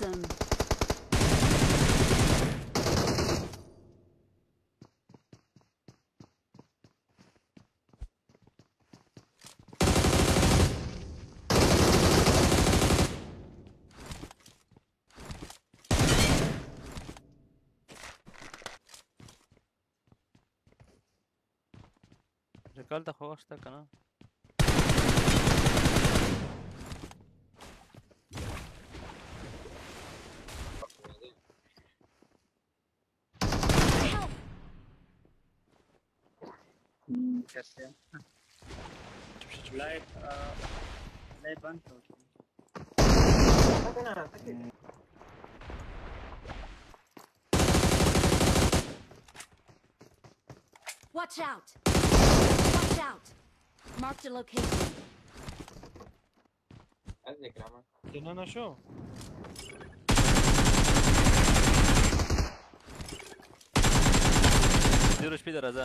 Awesome. Recall ته خو وخت شته که نه light बंद करो Watch out! Watch out! Marked a location. جنانا شو زیرو شپې ده راځه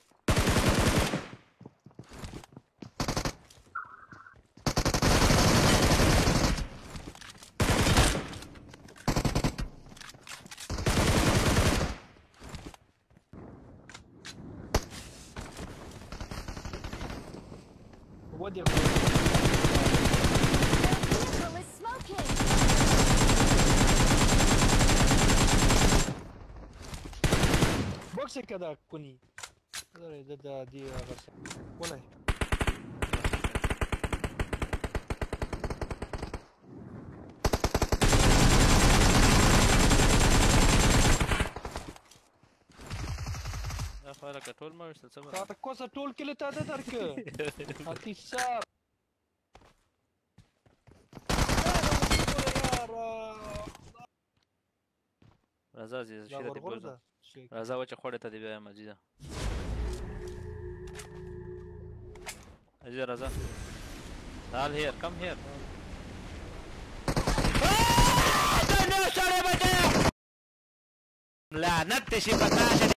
ودي Their vehicle is smoking! بوكس كذا كوني هذا دي غرس ولا دا خو لکه ټول ما ویشتل څه به تا کوسه ټول کله تا ده درک اتی صاحب راځه عزیزه شي ته دې بوزم راځه وچه خوړې ته دې بیایم عزیزه عزیزه راځه تعال هیر کم هیر لعنت دې شي په تا